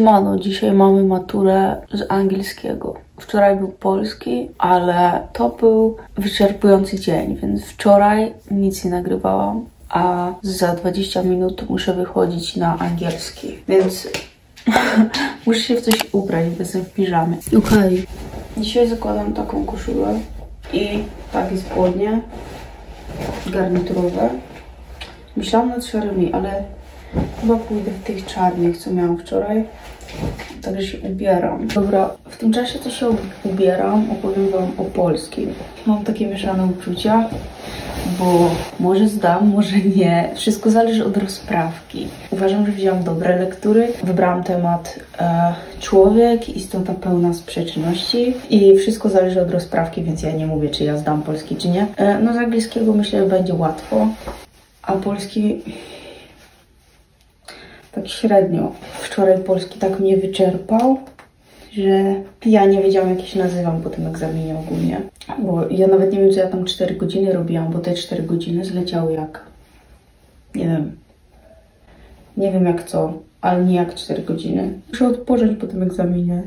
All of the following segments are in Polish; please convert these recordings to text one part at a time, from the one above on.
Siemano, dzisiaj mamy maturę z angielskiego. Wczoraj był polski, ale to był wyczerpujący dzień, więc wczoraj nic nie nagrywałam, a za 20 minut muszę wychodzić na angielski, więc muszę się w coś ubrać, bo jestem w piżamie. Okej. Dzisiaj zakładam taką koszulę i takie spodnie garniturowe. Myślałam nad szarymi, ale chyba pójdę w tych czarnych, co miałam wczoraj. Także się ubieram. Dobra, w tym czasie to się ubieram, opowiem wam o polskim. Mam takie mieszane uczucia, bo może zdam, może nie. Wszystko zależy od rozprawki. Uważam, że wzięłam dobre lektury. Wybrałam temat człowiek, istota pełna sprzeczności i wszystko zależy od rozprawki, więc ja nie mówię, czy ja zdam polski, czy nie. No z angielskiego myślę, że będzie łatwo, a polski tak średnio. Wczoraj polski tak mnie wyczerpał, że ja nie wiedziałam, jak się nazywam po tym egzaminie ogólnie. Bo ja nawet nie wiem, co ja tam 4 godziny robiłam, bo te 4 godziny zleciały jak... Nie wiem jak co, ale nie jak 4 godziny. Muszę odpocząć po tym egzaminie.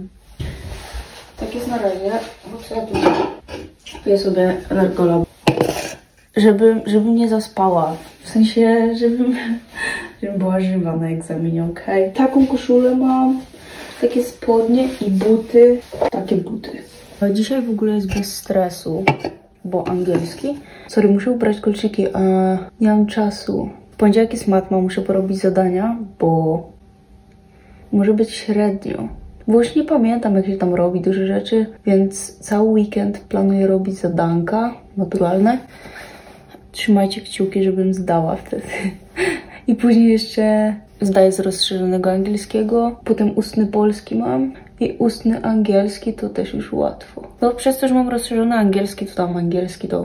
Tak jest na razie, bo co ja tu piję sobie Lergola, żebym nie zaspała. W sensie, żebym była żywa na egzaminie, okej? Taką koszulę mam, takie spodnie i buty, takie buty. Dzisiaj w ogóle jest bez stresu, bo angielski. Sorry, muszę ubrać kolczyki, a nie mam czasu. W poniedziałek jest matma, muszę porobić zadania, bo może być średnio. Bo już nie pamiętam, jak się tam robi dużo rzeczy, więc cały weekend planuję robić zadanka maturalne. Trzymajcie kciuki, żebym zdała wtedy. I później jeszcze zdaję z rozszerzonego angielskiego, potem ustny polski mam i ustny angielski to też już łatwo. No przez to, że mam rozszerzony angielski, to tam angielski to...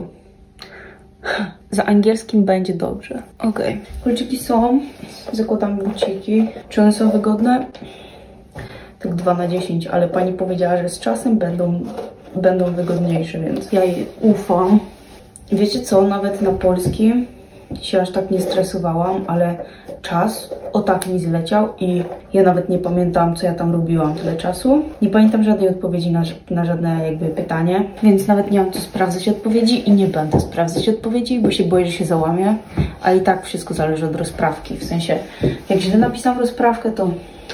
Za angielskim będzie dobrze. Okej. Kolczyki są, zakładam buciki. Czy one są wygodne? Tak 2 na 10, ale pani powiedziała, że z czasem będą wygodniejsze, więc ja jej ufam. Wiecie co, nawet na polskim się aż tak nie stresowałam, ale czas o tak mi zleciał i ja nawet nie pamiętam, co ja tam robiłam tyle czasu. Nie pamiętam żadnej odpowiedzi na żadne jakby pytanie, więc nawet nie mam co sprawdzać odpowiedzi i nie będę sprawdzać odpowiedzi, bo się boję, że się załamię, a i tak wszystko zależy od rozprawki, w sensie jak źle napisałam rozprawkę, to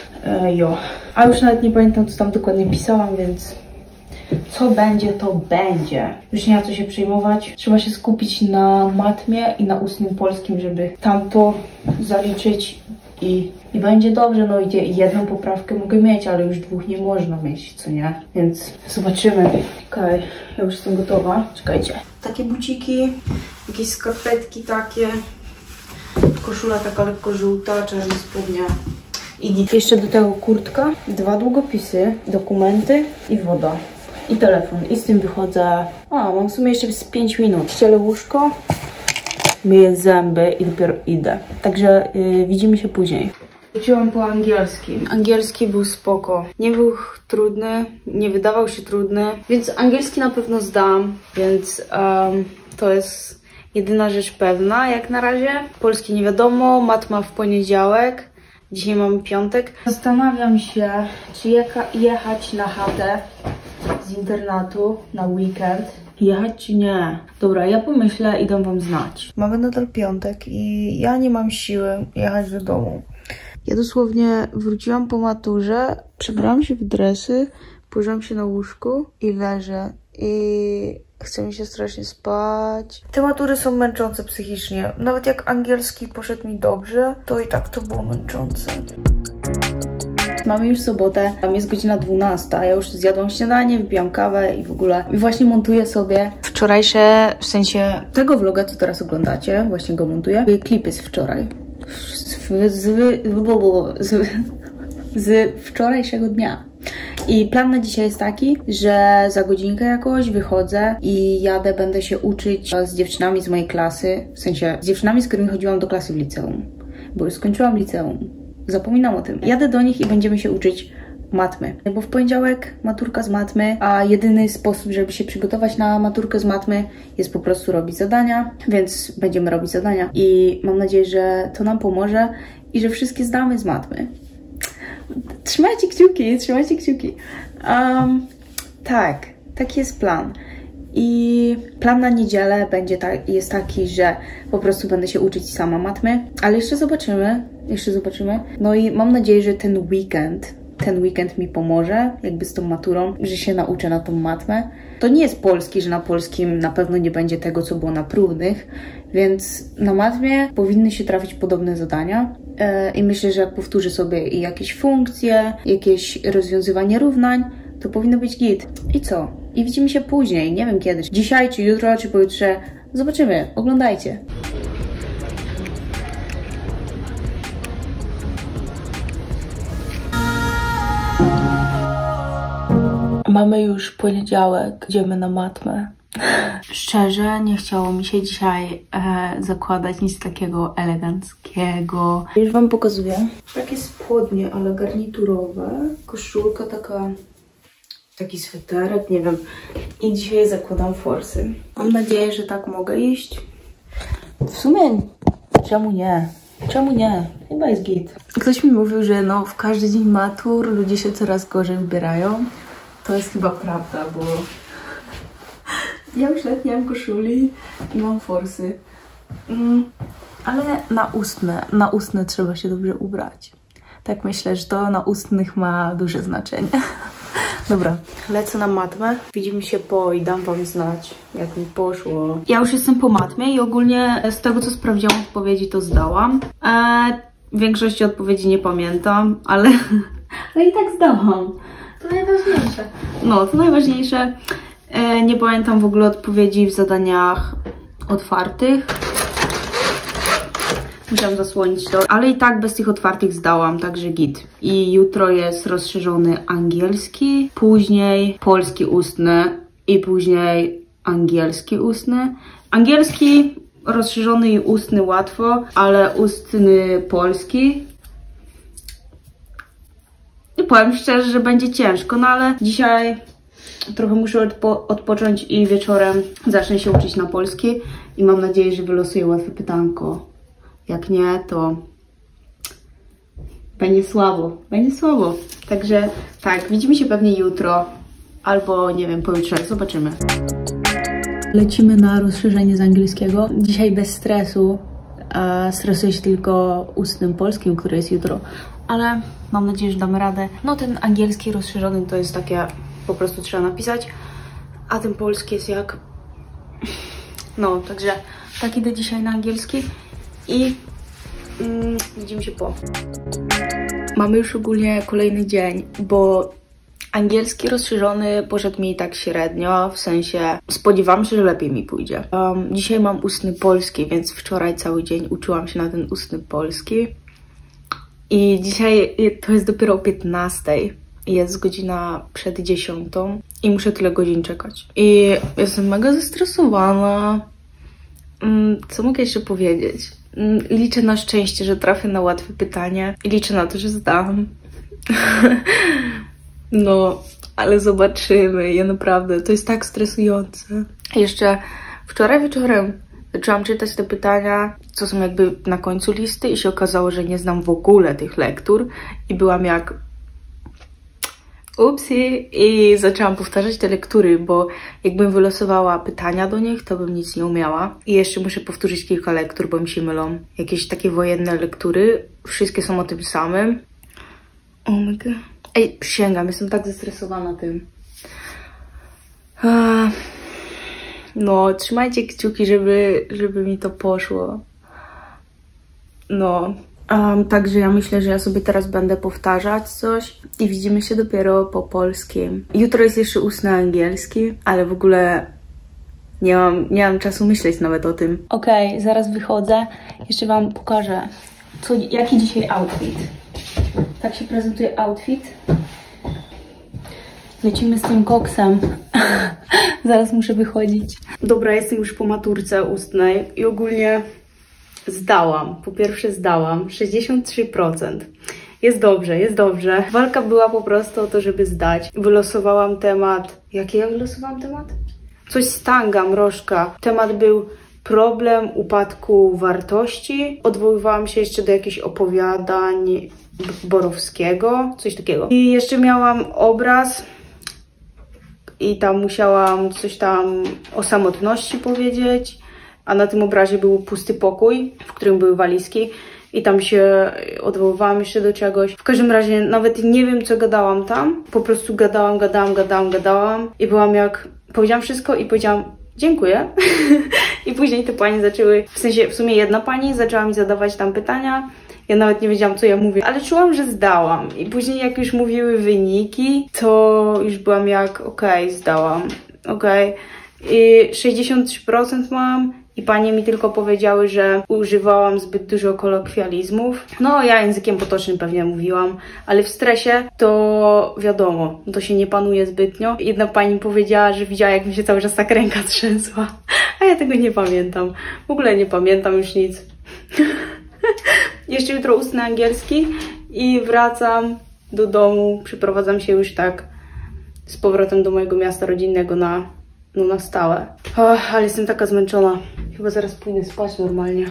a już nawet nie pamiętam, co tam dokładnie pisałam, więc co będzie, to będzie. Już nie ma co się przejmować. Trzeba się skupić na matmie i na ustnym polskim, żeby tamto zaliczyć i będzie dobrze. No i jedną poprawkę mogę mieć, ale już 2 nie można mieć, co nie? Więc zobaczymy. Okej, ja już jestem gotowa. Czekajcie. Takie buciki, jakieś skarpetki takie, koszula taka lekko żółta, czarne spodnie. I jeszcze do tego kurtka, 2 długopisy, dokumenty i woda. I telefon. I z tym wychodzę. Mam w sumie jeszcze z 5 minut. Ścielę łóżko, myję zęby i dopiero idę. Także widzimy się później. Wróciłam po angielskim. Angielski był spoko. Nie był trudny, nie wydawał się trudny, więc angielski na pewno zdam, więc to jest jedyna rzecz pewna jak na razie. Polski nie wiadomo, matma w poniedziałek. Dzisiaj mamy piątek. Zastanawiam się, czy jechać na chatę z internatu na weekend. Jechać czy nie? Dobra, ja pomyślę i dam wam znać. Mamy nadal piątek i ja nie mam siły jechać do domu. Ja dosłownie wróciłam po maturze, przebrałam się w dresy, położyłam się na łóżku i leżę. I chce mi się strasznie spać. Te matury są męczące psychicznie. Nawet jak angielski poszedł mi dobrze, to i tak to było męczące. Mamy już sobotę, tam jest godzina 12. Ja już zjadłam śniadanie, wypiłam kawę i w ogóle. I właśnie montuję sobie wczorajsze, w sensie tego vloga, co teraz oglądacie, właśnie go montuję. Klipy z wczoraj. Z wczorajszego dnia. I plan na dzisiaj jest taki, że za godzinkę jakoś wychodzę i jadę, będę się uczyć z dziewczynami z mojej klasy, w sensie z dziewczynami, z którymi chodziłam do klasy w liceum, bo już skończyłam liceum, zapominam o tym. Jadę do nich i będziemy się uczyć matmy, bo w poniedziałek maturka z matmy, a jedyny sposób, żeby się przygotować na maturkę z matmy jest po prostu robić zadania, więc będziemy robić zadania i mam nadzieję, że to nam pomoże i że wszystkie zdamy z matmy. Trzymajcie kciuki, trzymajcie kciuki. Tak, taki jest plan. I plan na niedzielę jest taki, że po prostu będę się uczyć sama matmy, ale jeszcze zobaczymy. No i mam nadzieję, że ten weekend mi pomoże, jakby z tą maturą, że się nauczę na tą matmę. To nie jest polski, że na polskim na pewno nie będzie tego, co było na próbnych, więc na matmie powinny się trafić podobne zadania. I myślę, że jak powtórzę sobie jakieś funkcje, jakieś rozwiązywanie równań, to powinno być git. I co? I widzimy się później, nie wiem kiedy. Dzisiaj, czy jutro, czy pojutrze. Zobaczymy, oglądajcie. Mamy już poniedziałek, idziemy na matmę. Szczerze, nie chciało mi się dzisiaj zakładać nic takiego eleganckiego. Już wam pokazuję. Takie spodnie, ale garniturowe. Koszulka taki sweterek, nie wiem. I dzisiaj zakładam forsy. Mam nadzieję, że tak mogę iść. W sumie, czemu nie? Czemu nie? Chyba jest git. Ktoś mi mówił, że no w każdy dzień matur ludzie się coraz gorzej ubierają. To jest chyba prawda, bo ja już nawet nie mam koszuli i mam forsy. Ale na ustne trzeba się dobrze ubrać. Tak myślę, że to na ustnych ma duże znaczenie. Dobra, lecę na matmę. Widzimy się i dam wam znać, jak mi poszło. Ja już jestem po matmie i ogólnie z tego, co sprawdziłam odpowiedzi, to zdałam. Większości odpowiedzi nie pamiętam, ale i tak zdałam. To najważniejsze. No, to najważniejsze. Nie pamiętam w ogóle odpowiedzi w zadaniach otwartych. Musiałam zasłonić to, ale i tak bez tych otwartych zdałam, także git. I jutro jest rozszerzony angielski, później polski ustny i później angielski ustny. Angielski rozszerzony i ustny łatwo, ale ustny polski. I powiem szczerze, że będzie ciężko, no ale dzisiaj trochę muszę odpocząć i wieczorem zacznę się uczyć na polski i mam nadzieję, że wylosuję łatwe pytanko. Jak nie, to będzie słabo. Będzie słabo. Także tak, widzimy się pewnie jutro albo nie wiem, pojutrze. Zobaczymy. Lecimy na rozszerzenie z angielskiego. Dzisiaj bez stresu. Stresuję się tylko ustnym polskim, który jest jutro. Ale mam nadzieję, że damy radę. No ten angielski rozszerzony to jest takie, po prostu trzeba napisać. A ten polski jest jak... No, także tak idę dzisiaj na angielski. I widzimy się po. Mamy już ogólnie kolejny dzień, bo angielski rozszerzony poszedł mi tak średnio, w sensie spodziewałam się, że lepiej mi pójdzie. Dzisiaj mam ustny polski, więc wczoraj cały dzień uczyłam się na ten ustny polski. I dzisiaj to jest dopiero o 15. Jest godzina przed 10 i muszę tyle godzin czekać. I jestem mega zestresowana. Co mogę jeszcze powiedzieć? Liczę na szczęście, że trafię na łatwe pytanie i liczę na to, że zdam. No, ale zobaczymy. Ja naprawdę, to jest tak stresujące. Jeszcze wczoraj wieczorem zaczęłam czytać te pytania, co są jakby na końcu listy i się okazało, że nie znam w ogóle tych lektur i byłam jak... Upsi! I zaczęłam powtarzać te lektury, bo jakbym wylosowała pytania do nich, to bym nic nie umiała. I jeszcze muszę powtórzyć kilka lektur, bo mi się mylą. Jakieś takie wojenne lektury, wszystkie są o tym samym. Oh my god. Ej, przysięgam, jestem tak zestresowana tym. No, trzymajcie kciuki, żeby mi to poszło. No. Także ja myślę, że ja sobie teraz będę powtarzać coś i widzimy się dopiero po polskim. Jutro jest jeszcze ustny angielski, ale w ogóle nie mam czasu myśleć nawet o tym. Okej, zaraz wychodzę. Jeszcze wam pokażę, jaki dzisiaj outfit. Tak się prezentuje outfit. Lecimy z tym koksem. Zaraz muszę wychodzić. Dobra, jestem już po maturce ustnej i ogólnie zdałam. Po pierwsze zdałam 63%. Jest dobrze, jest dobrze. Walka była po prostu o to, żeby zdać. Wylosowałam temat... Jaki ja wylosowałam temat? Coś z tanga, mrożka. Temat był problem upadku wartości. Odwoływałam się jeszcze do jakichś opowiadań Borowskiego, coś takiego. I jeszcze miałam obraz i tam musiałam coś tam o samotności powiedzieć, a na tym obrazie był pusty pokój, w którym były walizki i tam się odwoływałam jeszcze do czegoś. W każdym razie nawet nie wiem, co gadałam tam, po prostu gadałam i byłam jak... Powiedziałam wszystko i powiedziałam dziękuję. I później te panie zaczęły, w sumie jedna pani zaczęła mi zadawać tam pytania. Ja nawet nie wiedziałam, co ja mówię, ale czułam, że zdałam. I później jak już mówiły wyniki, to już byłam jak okej, zdałam. Okej. I 63% mam. I panie mi tylko powiedziały, że używałam zbyt dużo kolokwializmów. No, ja językiem potocznym pewnie mówiłam, ale w stresie to wiadomo, to się nie panuje zbytnio. Jedna pani powiedziała, że widziała, jak mi się cały czas tak ręka trzęsła, a ja tego nie pamiętam. W ogóle nie pamiętam już nic. Jeszcze jutro ustny angielski i wracam do domu. Przyprowadzam się już tak z powrotem do mojego miasta rodzinnego na stałe. Ale jestem taka zmęczona. Chyba zaraz pójdę spać normalnie.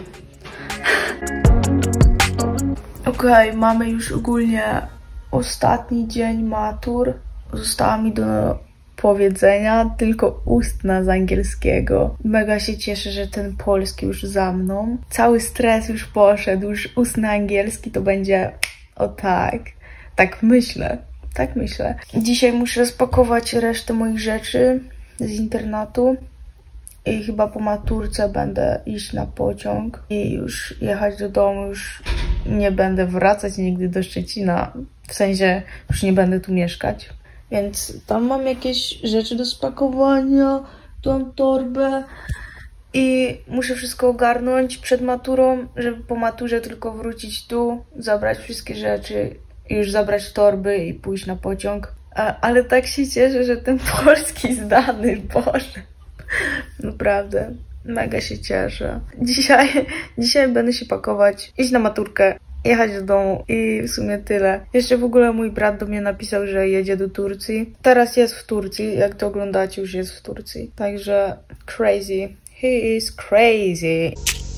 Okej, mamy już ogólnie ostatni dzień matur. Została mi do powiedzenia tylko ustna z angielskiego. Mega się cieszę, że ten polski już za mną. Cały stres już poszedł. Już ustny angielski to będzie... O tak. Tak myślę. Tak myślę. Dzisiaj muszę spakować resztę moich rzeczy z internatu i chyba po maturce będę iść na pociąg i już jechać do domu, już nie będę wracać nigdy do Szczecina, w sensie już nie będę tu mieszkać, więc tam mam jakieś rzeczy do spakowania, tu mam torbę i muszę wszystko ogarnąć przed maturą, żeby po maturze tylko wrócić tu, zabrać wszystkie rzeczy, już zabrać torby i pójść na pociąg. Ale tak się cieszę, że ten polski zdany, Boże. Naprawdę, mega się cieszę. Dzisiaj będę się pakować, iść na maturkę, jechać do domu i w sumie tyle. Jeszcze w ogóle mój brat do mnie napisał, że jedzie do Turcji. Teraz jest w Turcji, jak to oglądacie, już jest w Turcji. Także crazy. He is crazy.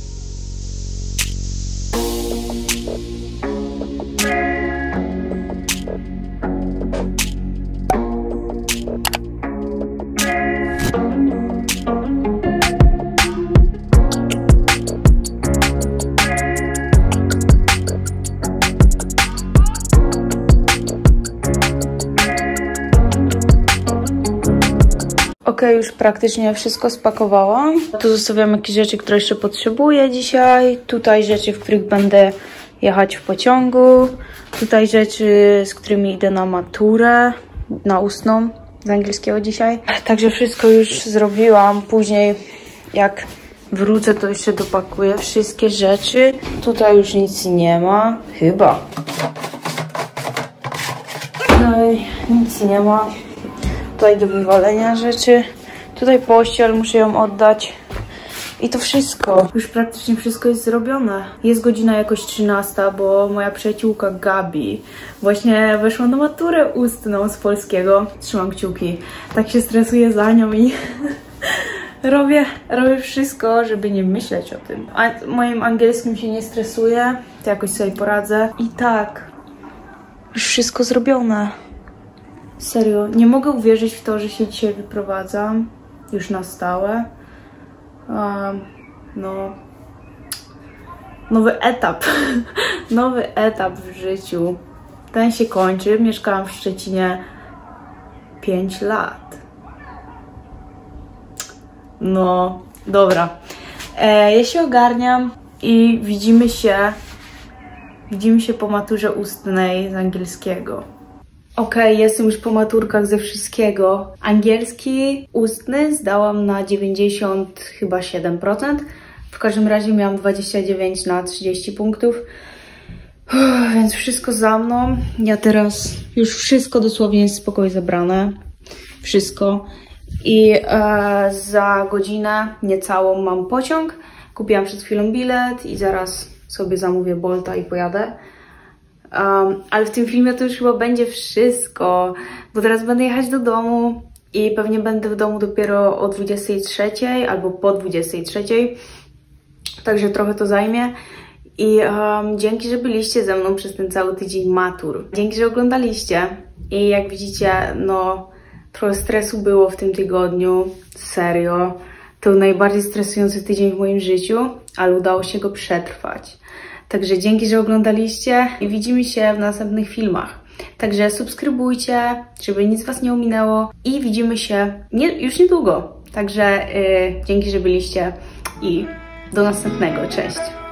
Okej, już praktycznie wszystko spakowałam. Tu zostawiam jakieś rzeczy, które jeszcze potrzebuję dzisiaj. Tutaj rzeczy, w których będę jechać w pociągu. Tutaj rzeczy, z którymi idę na maturę, na ustną z angielskiego dzisiaj. Także wszystko już zrobiłam. Później jak wrócę, to jeszcze dopakuję wszystkie rzeczy. Tutaj już nic nie ma. Chyba. Tutaj nic nie ma. Tutaj do wywalenia rzeczy. Tutaj pościel, muszę ją oddać. I to wszystko. Już praktycznie wszystko jest zrobione. Jest godzina jakoś 13, bo moja przyjaciółka Gabi właśnie weszła na maturę ustną z polskiego. Trzymam kciuki. Tak się stresuję za nią i robię wszystko, żeby nie myśleć o tym. A moim angielskim się nie stresuję. To jakoś sobie poradzę. I tak. Już wszystko zrobione. Serio, nie mogę uwierzyć w to, że się dzisiaj wyprowadzam. Już na stałe. No. Nowy etap. Nowy etap w życiu. Ten się kończy. Mieszkałam w Szczecinie 5 lat. No, dobra. Ja się ogarniam i widzimy się po maturze ustnej z angielskiego. Okej, jestem już po maturkach ze wszystkiego. Angielski ustny zdałam na 90 chyba 7%. W każdym razie miałam 29 na 30 punktów. Więc wszystko za mną. Ja teraz już wszystko dosłownie jest z pokoju zabrane. Wszystko. I za godzinę niecałą mam pociąg. Kupiłam przed chwilą bilet i zaraz sobie zamówię Bolta i pojadę. Ale w tym filmie to już chyba będzie wszystko, bo teraz będę jechać do domu i pewnie będę w domu dopiero o 23 albo po 23, także trochę to zajmie I dzięki, że byliście ze mną przez ten cały tydzień matur. Dzięki, że oglądaliście. I jak widzicie, no trochę stresu było w tym tygodniu. Serio. To najbardziej stresujący tydzień w moim życiu, ale udało się go przetrwać. Także dzięki, że oglądaliście i widzimy się w następnych filmach. Także subskrybujcie, żeby nic was nie ominęło i widzimy się już niedługo. Także dzięki, że byliście i do następnego. Cześć!